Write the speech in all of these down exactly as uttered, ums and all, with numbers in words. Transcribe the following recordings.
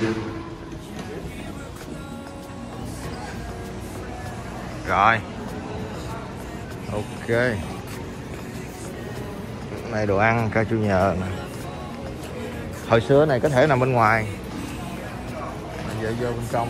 Rồi. Ok. Này đồ ăn ca chủ nhờ nè. Hồi xưa này có thể nằm bên ngoài, giờ vô bên trong.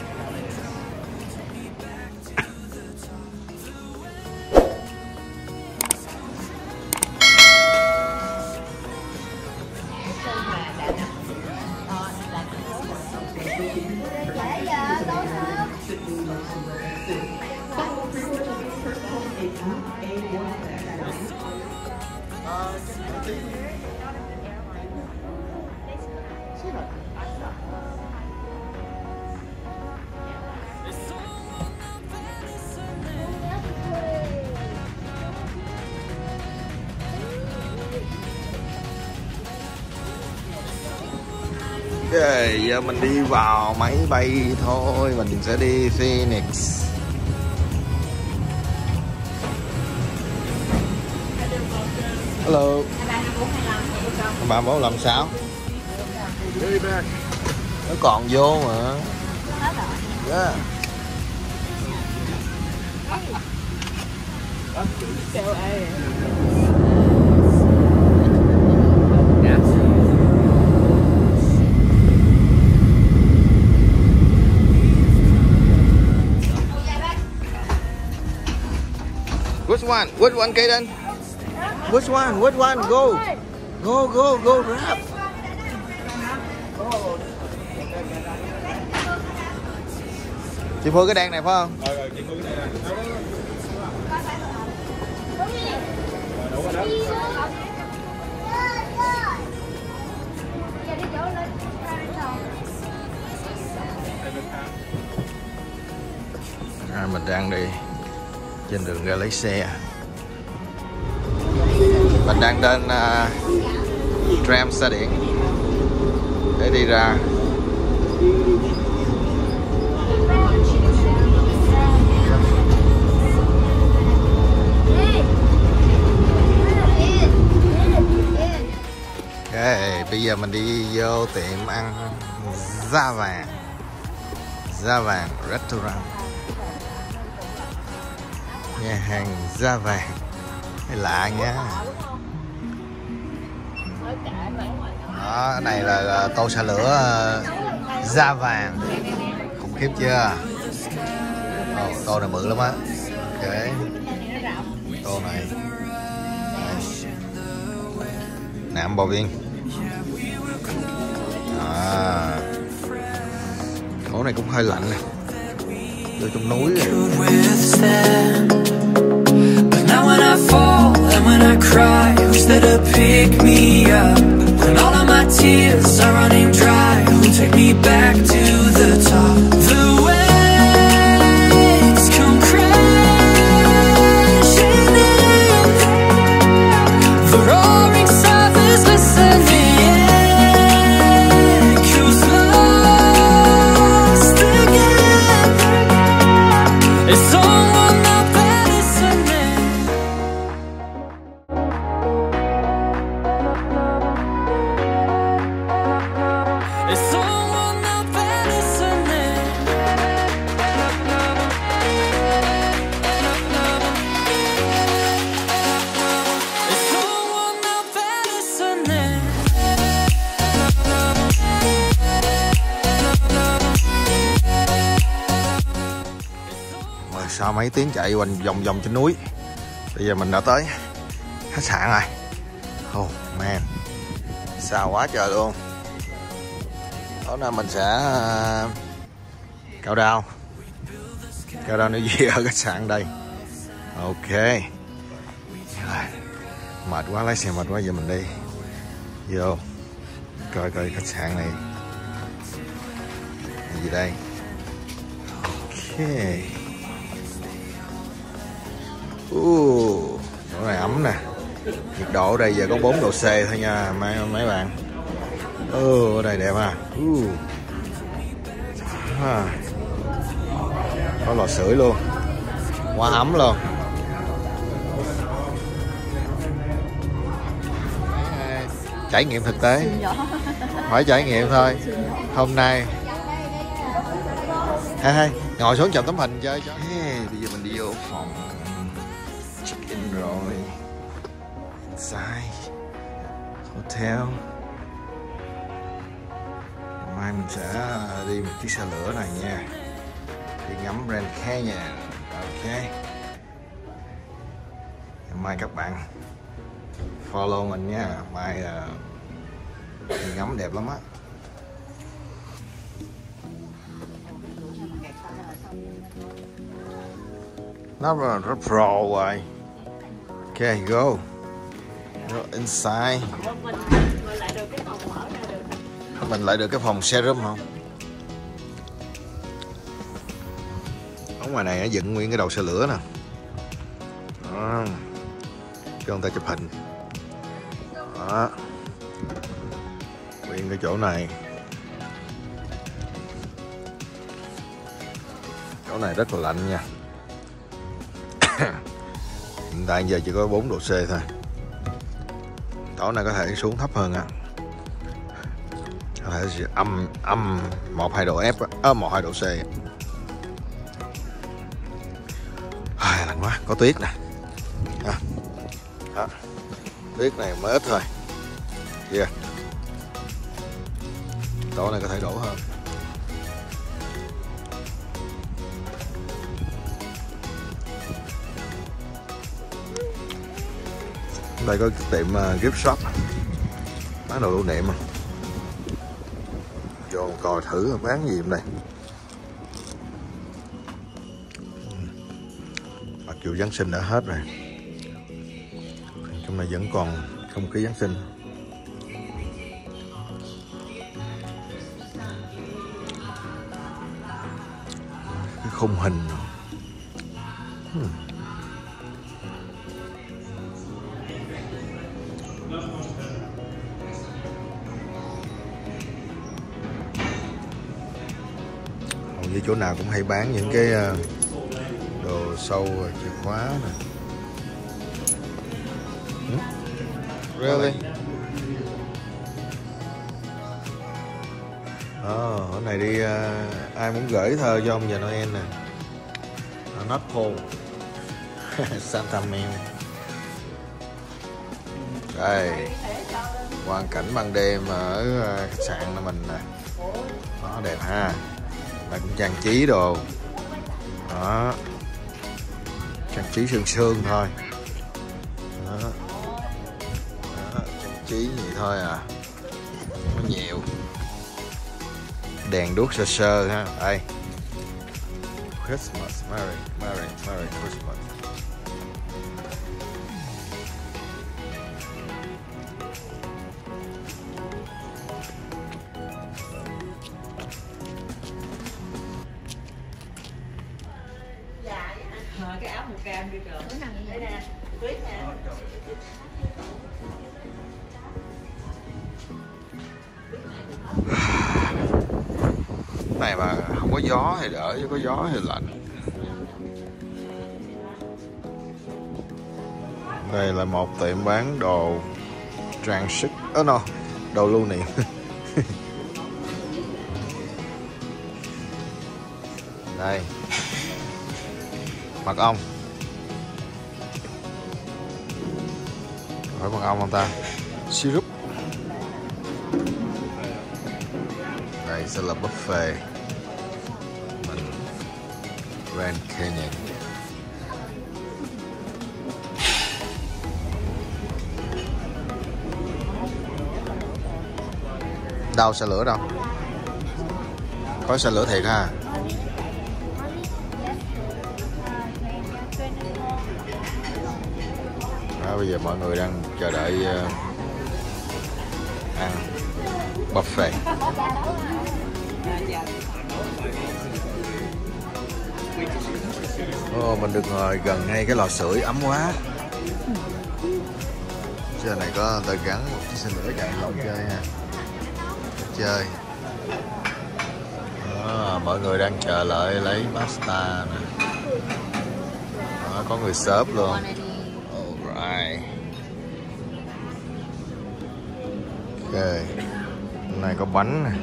Ok, giờ mình đi vào máy bay thôi, mình sẽ đi Phoenix. Hello. Ba bốn làm sao? Nó còn vô mà. Yeah. Which one? Which one, Kaden? Which one? Which one? Go! Go, go, go, grab! Chị Phương cái đèn này phải không? Rồi, rồi, chị Phương cái đèn này. Đủ rồi đó. À, mình đang đi trên đường ra lấy xe. Mình đang đến uh, tram xe điện để đi ra. Ok, bây giờ mình đi vô tiệm ăn Da Vàng. Da Vàng Restaurant. Nhà hàng Da Vàng. Hay lạ nha. Đó, cái này là, là tô xả lửa uh, Da Vàng. Khủng khiếp chưa? Ồ, tô này bự lắm á. Ok. Tô này. Nạm bò viên. À. Chỗ này cũng hơi lạnh nè. Vô trong núi rồi. Now when I fall and when I cry, who's there to pick me up? When all of my tears are running dry, who'll take me back to the top? The waves come crashing in, the roaring surface listening, echoes lost again. It's all sau mấy tiếng chạy quanh vòng vòng trên núi, bây giờ mình đã tới khách sạn rồi. Oh man, xa quá trời luôn. Tối nay mình sẽ uh, cao đao cao đao nữa gì ở khách sạn đây. Ok, mệt quá, lái xe mệt quá, giờ mình đi vô coi coi khách sạn này gì đây. Ok. Uh, chỗ này ấm nè. Nhiệt độ ở đây giờ có bốn độ C thôi nha mấy, mấy bạn. Ừ, ở đây đẹp à. Uh. À. Có lò sưởi luôn. Quá ấm luôn. trải nghiệm thực tế, phải trải nghiệm thôi. Hôm nay hay hay ngồi xuống chụp tấm hình chơi cho. Hey, bây giờ mình đi vô phòng check in rồi. Inside hotel. Mai mình sẽ đi một chiếc xe lửa này nha, đi ngắm Grand Canyon. Ok, mai các bạn follow mình nha, mai uh, đi ngắm đẹp lắm á. Nó rất pro rồi. Ok, go go inside. Mình lại được cái phòng serum không? Ở ngoài này nó dựng nguyên cái đầu xe lửa nè. Đó, cho người ta chụp hình. Đó, nguyên cái chỗ này. Chỗ này rất là lạnh nha. Hiện tại giờ chỉ có bốn độ C thôi. Tối nay có thể xuống thấp hơn á, có thể âm âm một hai độ F á, một hai độ C. À, lạnh quá, có tuyết nè. À, đó. Tuyết này mới ít thôi. Yeah. Tối nay có thể đổ hơn. Đây có cái tiệm uh, gift shop bán đồ lưu niệm mà. Vô coi thử bán gì hôm đây. Mặc dù Giáng sinh đã hết rồi, trong này vẫn còn không khí Giáng sinh. Cái khung hình. Hmm. Hầu như chỗ nào cũng hay bán những cái đồ sâu chìa khóa nè. Hmm? Really? Oh, hôm nay đi uh, ai muốn gửi thơ cho ông già Noel nè. uh, North Pole. Santa Mel. Đây, quang cảnh ban đêm ở khách sạn của mình nè, nó đẹp ha. Đây cũng trang trí đồ, đó, trang trí sương sương thôi. Đó. Đó, trang trí vậy thôi à, không có nhiều. Đèn đuốc sơ sơ ha. Đây, Christmas, Merry, Merry, Merry Christmas. Cái áo màu cam đi rồi. Đây nè, tuyết nè. Này mà không có gió thì đỡ, chứ có gió thì lạnh. Đây là một tiệm bán đồ trang sức, ơ oh no, đồ lưu niệm. Đây, mật ong. Phải mật ong không ta? Syrup. Đây sẽ là buffet mình Grand Canyon. Đâu xe lửa đâu? Có xe lửa thiệt ha. Đó, bây giờ mọi người đang chờ đợi uh, ăn buffet. Oh, mình được ngồi gần ngay cái lò sưởi ấm quá. Giờ này có người ta gắn một chiếc xe lửa chạy lộn chơi ha. Chơi. Đó, mọi người đang chờ đợi lấy pasta nè. Đó, có người shop luôn. Alright. Ok, này có bánh nè.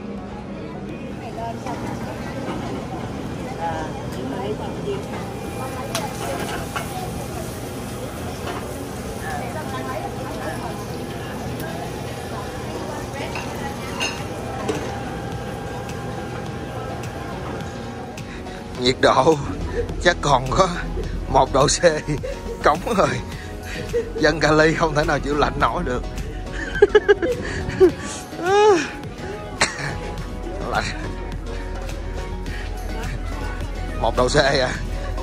Nhiệt độ chắc còn có một độ C cống rồi. Dân Cali không thể nào chịu lạnh nổi được. Lạnh. Một độ C à.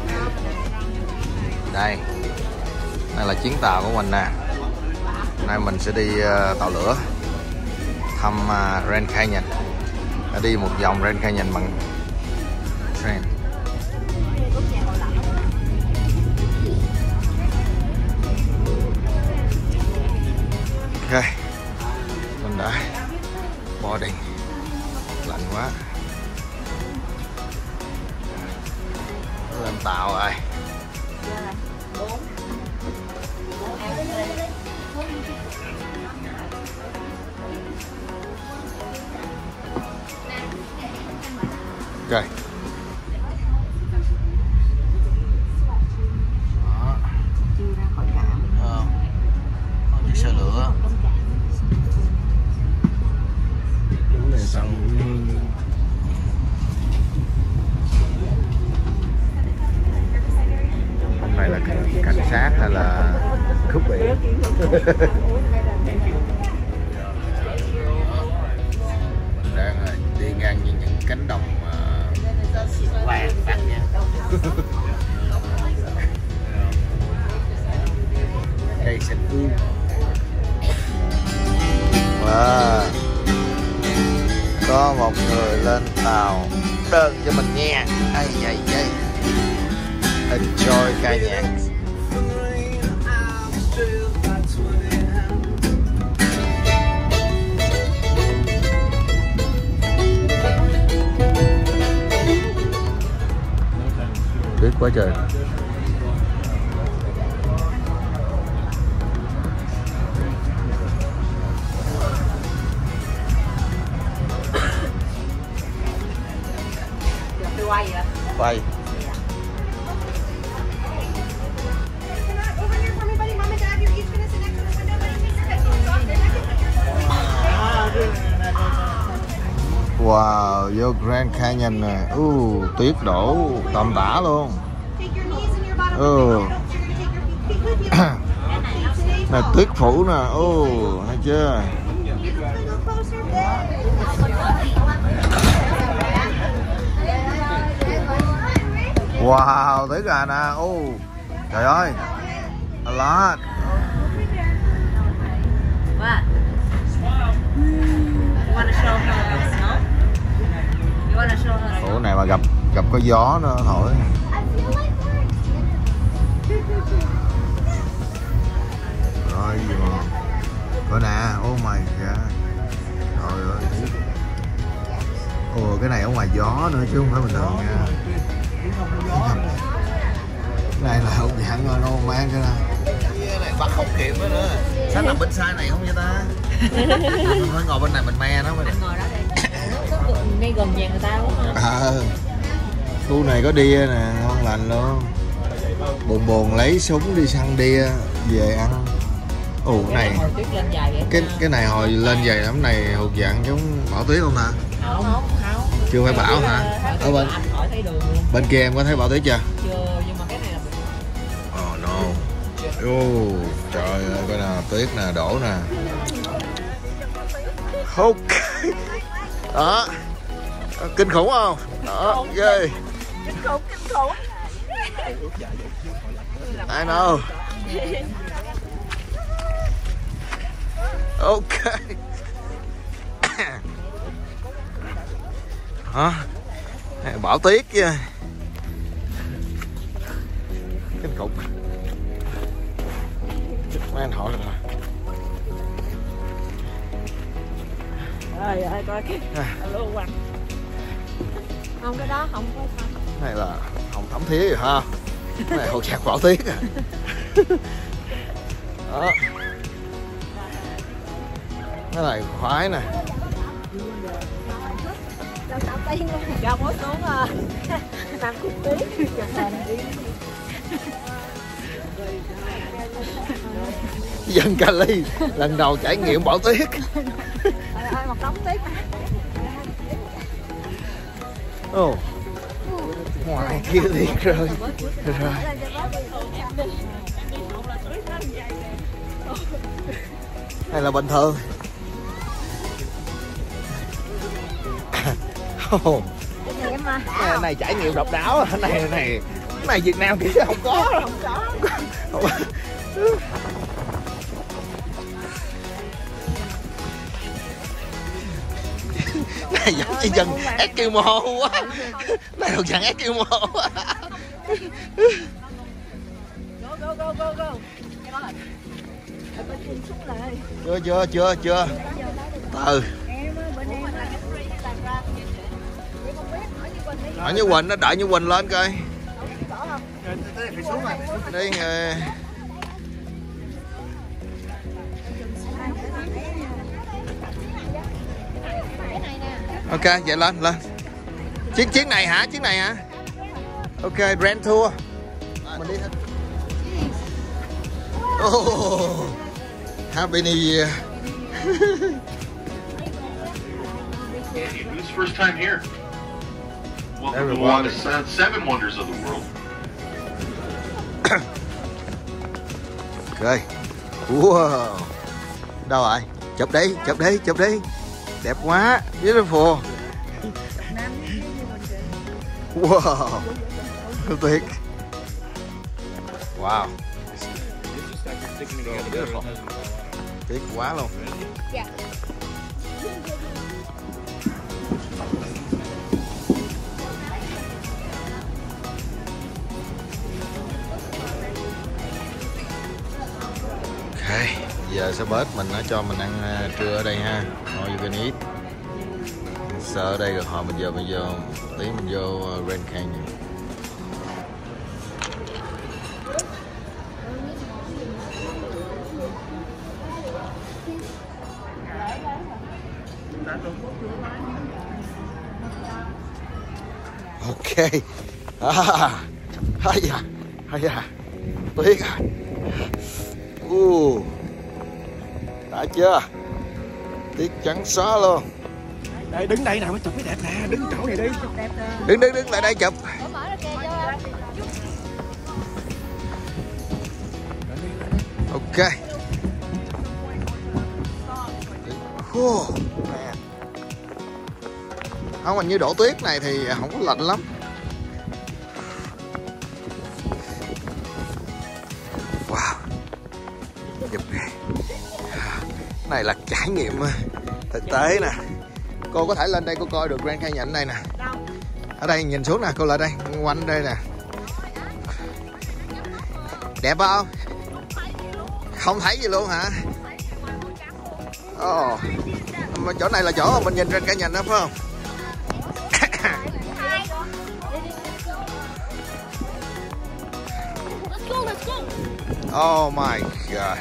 Đây, đây là chuyến tàu của mình nè. Nay mình sẽ đi uh, tàu lửa thăm uh, Grand Canyon. Đã đi một vòng Grand Canyon bằng train. Ok, mình đã boarding. Lạnh quá. Lên tàu rồi. Ok. Chưa ra khỏi cảng. Ờ, có chiếc xe lửa. Hôm nay là cảnh, cảnh sát hay là cướp biển? Mình đang đi ngang như những cánh đồng vàng vàng nha. Cây xanh ương. Wow. Có một người lên tàu đơn cho mình nghe. Ai vậy vậy? Enjoy ca nhạc. Tuyết quá trời. Quay vậy? Quay. Wow, vô Grand Canyon nè. Uh, tuyết đổ tầm tã luôn. Ừ. Này tuyết phủ nè. Uh, thấy chưa? Wow, tuyết à nè. Uh, trời ơi. A lot. What? You wanna show her the snow? You wanna show her? Ủa này mà gặp gặp có gió nữa thổi. Rồi gì mà. Coi nè, oh my god. Trời ơi. Ồ cái này ở ngoài gió nữa chứ không phải bình thường nha. Cái này là hậu dạng rồi đâu mang cái này. Cái này bắt không kịp nữa nữa. Sao nằm bên sai này không vậy ta? Mình phải ngồi bên này mình me nó mới được. Ngồi đó đi. Ngay gần nhà người ta đúng không? Ờ. Khu này có đia nè, ngon lành luôn. Buồn buồn lấy súng đi săn đia về ăn. Ồ cái này. Cái cái này hồi lên dày lắm này hụt dạng giống Bảo Tuyết không ta? Không, không, không. Chưa phải Bảo hả? Ở bên bên kia em có thấy Bảo Tuyết chưa? Chưa, nhưng mà cái này là Oh no. Oh, trời ơi, coi nè, tuyết nè, đổ nè. Ok. Đó. Kinh khủng không? Đó, ghê. kinh khủng, kinh khủng. I know. Ok. Hả? Bảo Tuyết chứ. Kinh khủng. Mấy anh hỏi rồi. Trời ơi, coi cái alo quăng. Không, cái đó không có sao. Này là hồng thấm thía rồi ha. Cái này hột sạc Bảo Tuyết à. Đó. Cái này khoái nè. Cho bố xuống năm cục tí. Dân Cali lần đầu trải nghiệm bão tuyết. Một đống tuyết. Ồ, ngoài kia thiệt rồi. Rồi. Hay là bình thường. Oh. Cái này trải nghiệm độc đáo. Cái này này cái này Việt Nam kia không có. Không có. Không có. Này giống như dân Eskimo quá. Này thuộc dạng Eskimo quá. Go go go go go. Chưa chưa chưa chưa. Từ. Ở như Quỳnh nó đợi như Quỳnh lên coi. Đi nghề. Ok, vậy lên lên. Chiếc chiếc này hả? Chiếc này hả? Ok, rent tour. Mình đi thôi. Oh, Happy New Year. Who's first time here? Welcome to one of the seven wonders of the world. Ok. Wow. Đâu rồi? Chụp đi, chụp đi, chụp đi. Đẹp quá, beautiful. Wow. Tuyệt. Wow. Beautiful. Tuyệt quá luôn. Ok, giờ sẽ bớt mình nó cho mình ăn uh, trưa ở đây ha. All you can eat. Sợ ở đây rồi hồi mình giờ mình vô tí mình vô uh, Grand Canyon. Ok. À, hay à, hay à, tuyệt à. Uh, đã chưa? Tuyết trắng xóa luôn. Đây đứng đây nào mới chụp cái đẹp nè, đứng chỗ này đi. Đứng đứng đứng lại đây chụp. Ok. Oh, không, hình như đổ tuyết này thì không có lạnh lắm. Wow. Chụp này. Này là trải nghiệm thực tế nè. Cô có thể lên đây cô coi được Grand Canyon đây nè. Ở đây nhìn xuống nè, cô lại đây, quanh đây nè. Đẹp không? Không thấy gì luôn hả? Ồ. Oh. Mà chỗ này là chỗ mình nhìn Grand Canyon đó phải không? Oh my god.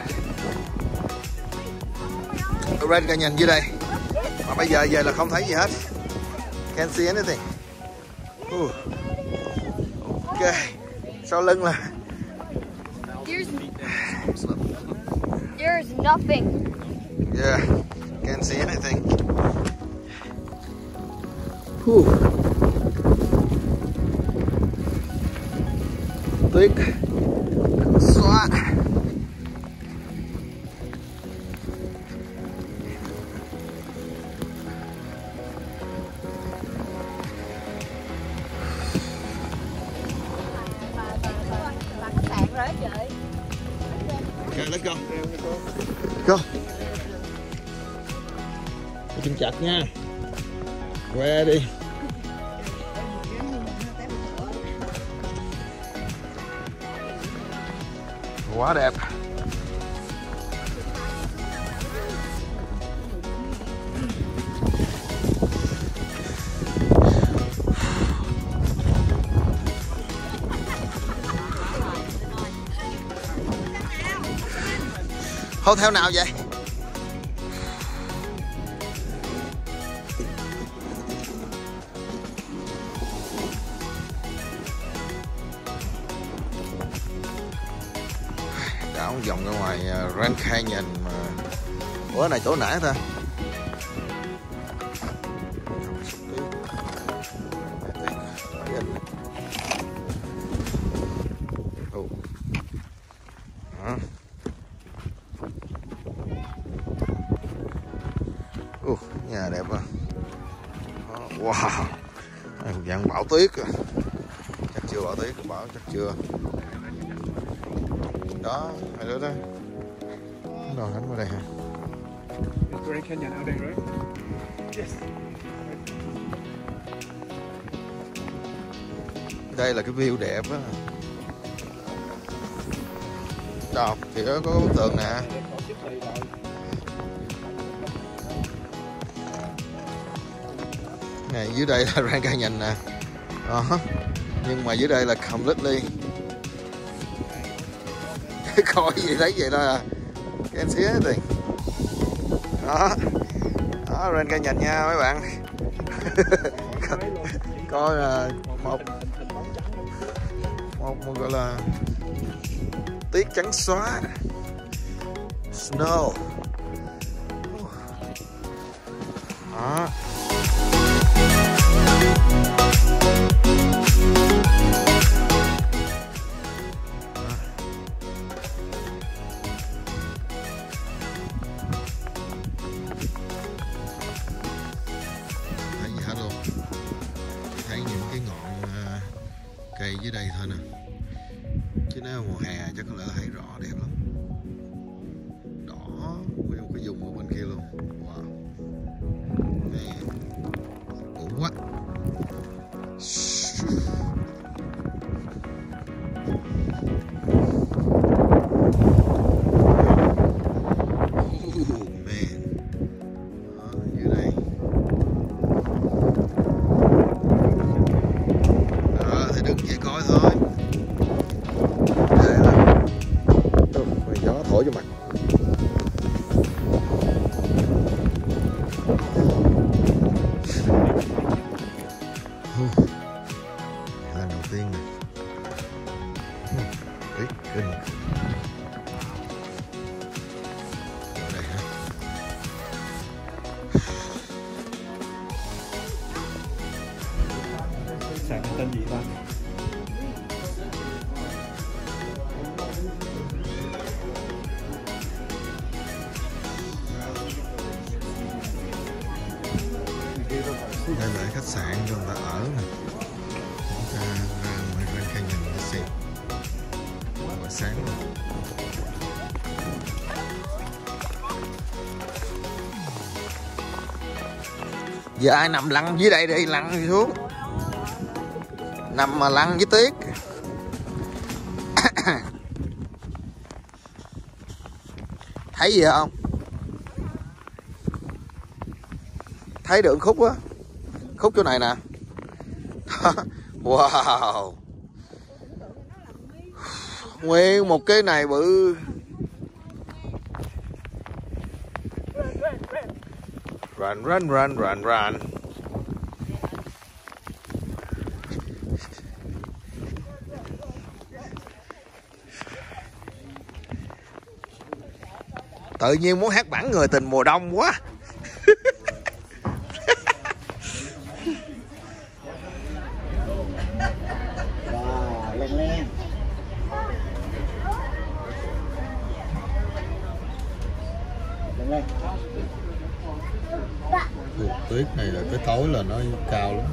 Grand Canyon dưới đây. Mà bây giờ về là không thấy gì hết. Can't see anything. Uh. Ok. Sau lưng là There's, there's nothing. yeah, can't see anything. Uh. Tuyết xóa. Okay, let's go. Go. Chân chặt nha. Que đi. Quá đẹp. Hotel nào vậy? một vòng ra ngoài Grand Canyon mà. Ủa này chỗ nãy ta? Uh, nhà đẹp à. Wow, này một dạng bão tuyết à. Chắc chưa bão tuyết, bão chắc chưa. Đó, hai đứa đó. Nó đánh vào đây hả? Grand Canyon ở đây rồi. Yes. Đây là cái view đẹp á. Đâu, thì đó có bức tường nè. Này dưới đây là Grand Canyon nè. Đó. Nhưng mà dưới đây là completely. Coi gì thấy vậy đó à. Can't see anything. Đó. Đó Grand Canyon nha mấy bạn. Coi là một một một gọi là tuyết trắng xóa. Snow. Đó. Thấy những cái ngọn uh, cây dưới đây thôi nè, chứ nếu mùa hè chắc có lẽ thấy rõ đẹp lắm, đỏ nguyên một cái vùng ở bên kia luôn. Wow, này đủ quá. Thổi cho mặt. Lần đầu tiên này. Tuyết kinh. Ở đây hả? Sàn tên gì ta? Đây là khách sạn cho người ta ở nè. Chúng ta ra ngoài Grand Canyon để xem. Buổi sáng luôn. Giờ ai nằm lăn dưới đây đi, lăn đi xuống. Nằm mà lăn với tuyết. Thấy gì không? Thấy được khúc á, khúc chỗ này nè. Wow, nguyên một cái này bự. Run run run run run. Tự nhiên muốn hát bản Người Tình Mùa Đông quá. Tuyết này là cái tối là nó cao lắm.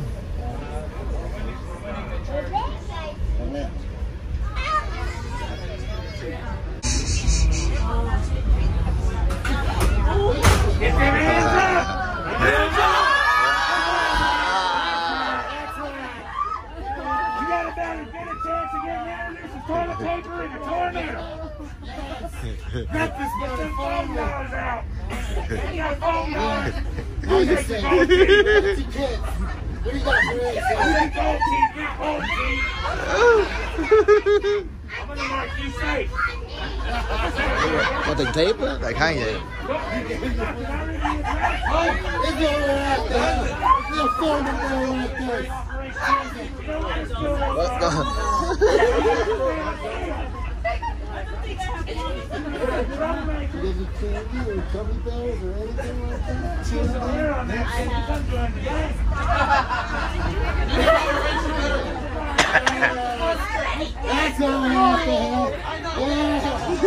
Get this fucking phone guys out! Get your phone guys! What are you saying? What do you got for us? Get gold teeth! Get gold teeth! I'm gonna mark you safe! Có tình thiếp á, đại khái vậy. It's all right there. You're filming there like this. Did you candy or gummy bears or anything like that? That's all I have to have. Yeah.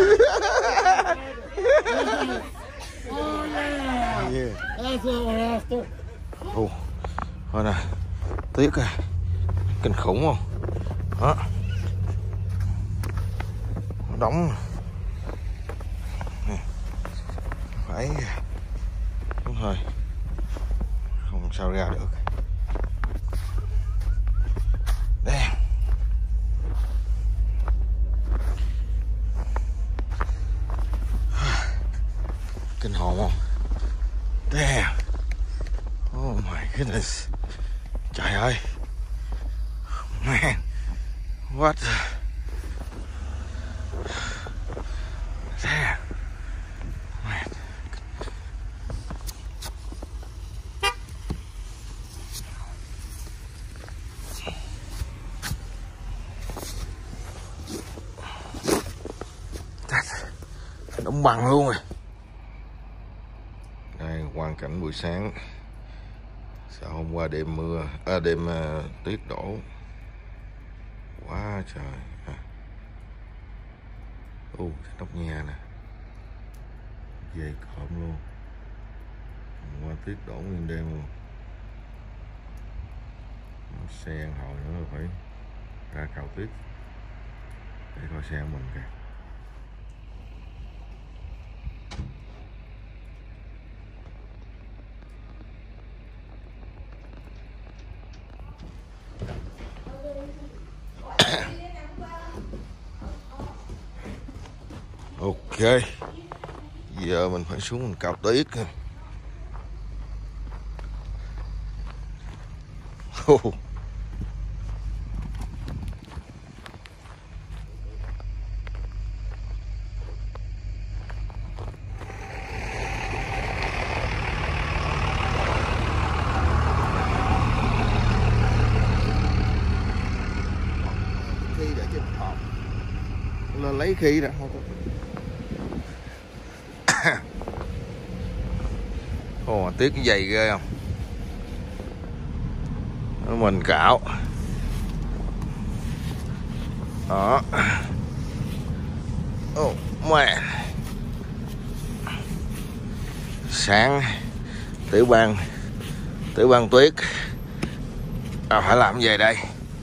Oh yeah. Yeah. That's all we're after. Ồ, thôi nè, tiếc à, kinh khủng không? Đó, nó đóng, nè. Phải, đúng thôi, không sao ra được. Đây, kinh hồn không? Damn. Oh my goodness. Trời ơi. Man. What the... Damn. Man. Đóng bằng luôn rồi. Đây quang cảnh buổi sáng. Sao hôm qua đêm mưa, à, đêm uh, tuyết đổ quá trời. À. Uh, nóc nhà nè, về cộm luôn. Hôm qua tuyết đổ nguyên đêm luôn. Xe ăn hồi nữa phải ra cào tuyết để coi xe mình kìa. Ok, giờ mình phải xuống mình cào tuyết. Oh. Khi để trên hộp lên lấy khi đã không có. Ồ, tiếc cái giày ghê không? Mình cạo. Đó. Oh man. Sáng tiểu bang tiểu bang tuyết. À, phải làm gì đây?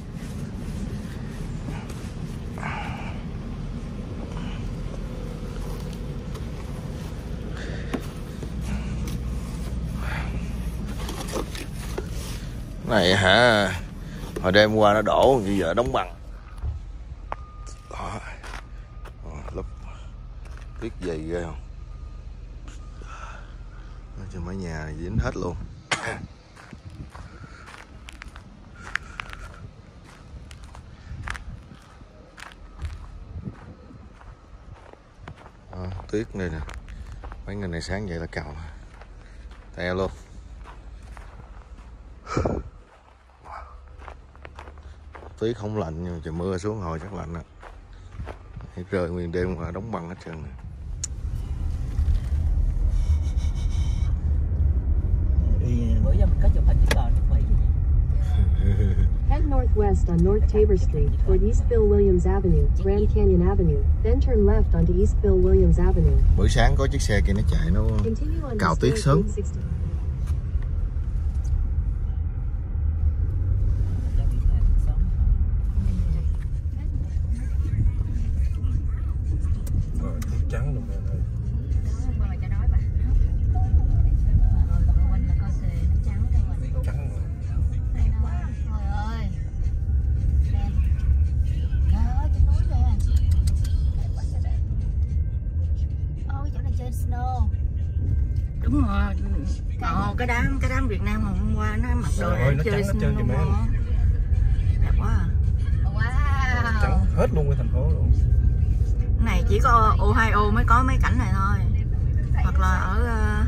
Này hả, hồi đêm qua nó đổ, bây giờ đóng bằng. Đó. Lúc tuyết dày ghê không? Nói cho mấy nhà này dính hết luôn. Đó, tuyết này nè, mấy ngày này sáng vậy là cào teo luôn. Tuyết không lạnh nhưng mà trời mưa xuống hồi chắc lạnh á. Rơi nguyên đêm qua đóng băng hết trơn nè. Bữa giờ mình có chụp hình với cờ nước Mỹ gì. Head northwest on North Tabor Street toward East Bill Williams Avenue, Grand Canyon Avenue, then turn left onto East Bill Williams Avenue. Buổi sáng có chiếc xe kia nó chạy nó cào tuyết sớm. Trắng luôn. Đúng rồi. Ồ, cái đám cái đám Việt Nam hôm qua nó mặc đồ Rồi, nó chơi trắng hết trơn kìa má. Đẹp quá à. Wow. Trắng hết luôn cái thành phố luôn. Cái này chỉ có Ohio mới có mấy cảnh này thôi. Hoặc là ở uh...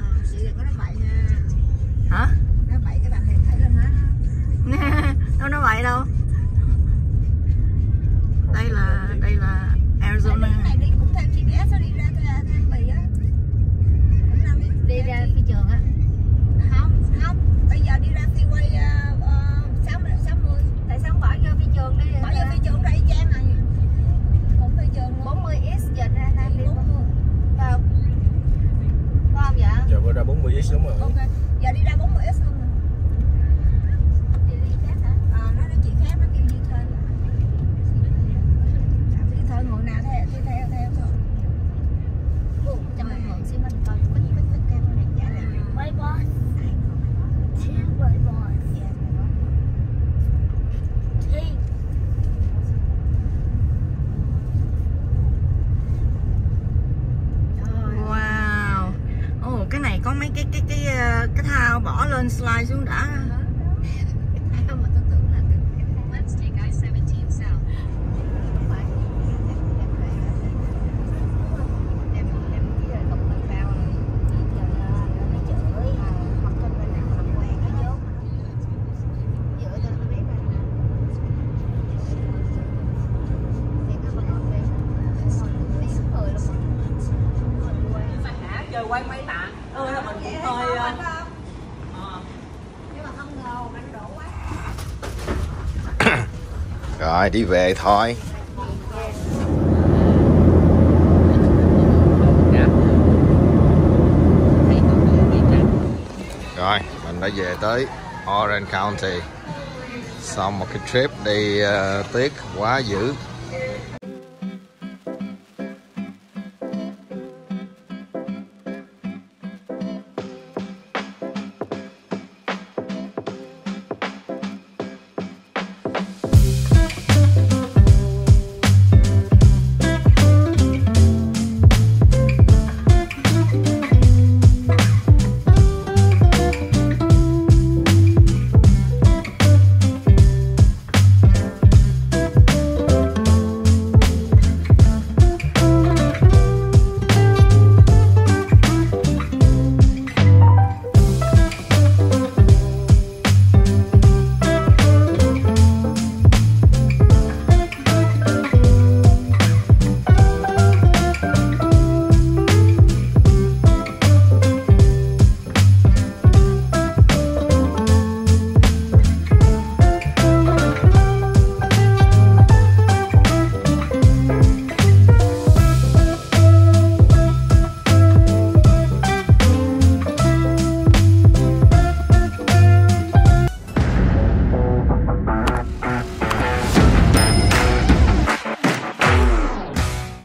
hả? Nó bậy cái bạn thì thấy lên đó. Đâu nó bậy đâu. Đây là đây là Arizona. Cái này đi cũng theo giê pê ét lên slide xuống đã. Quay mấy tạ ơi là mình cũng hơi rồi đi về thôi. Rồi mình đã về tới Orange County sau một cái trip đi uh, tuyết quá dữ.